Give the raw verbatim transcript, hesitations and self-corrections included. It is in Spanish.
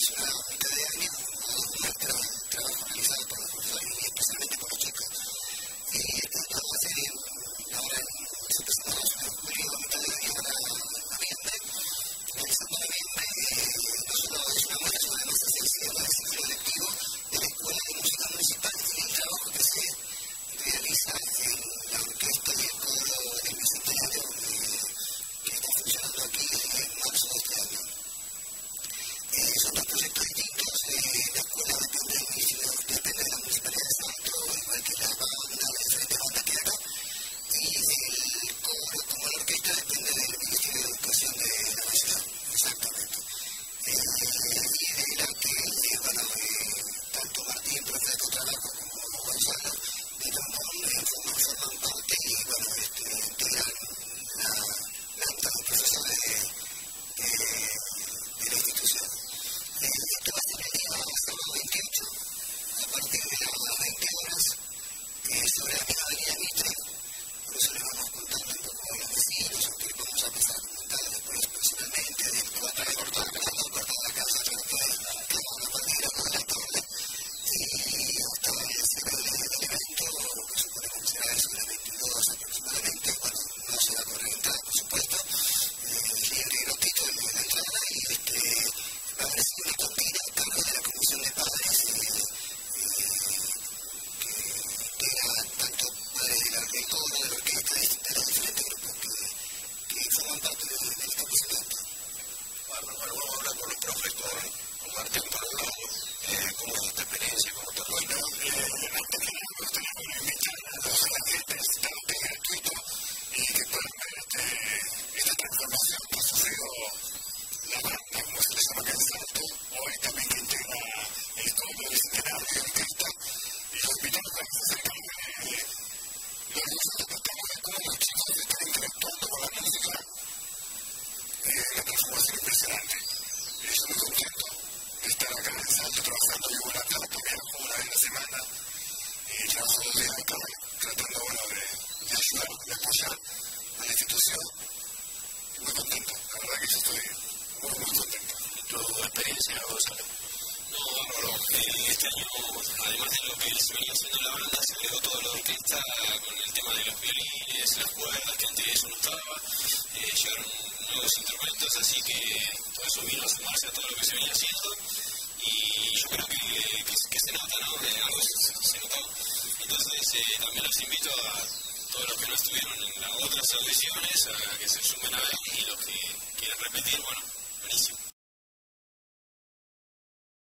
además de lo que se venía haciendo la banda, se agregó todo lo de orquesta con el tema de los violines, las cuerdas, que antes eso no estaba, eh, llegaron nuevos instrumentos, así que todo eso vino a sumarse a todo lo que se venía haciendo, y yo creo que, que, que se nota, ¿no? Eh, algo se, se notó. Entonces eh, también los invito a todos los que no estuvieron en las otras audiciones a que se sumen a ver, y los que quieran repetir, bueno, buenísimo.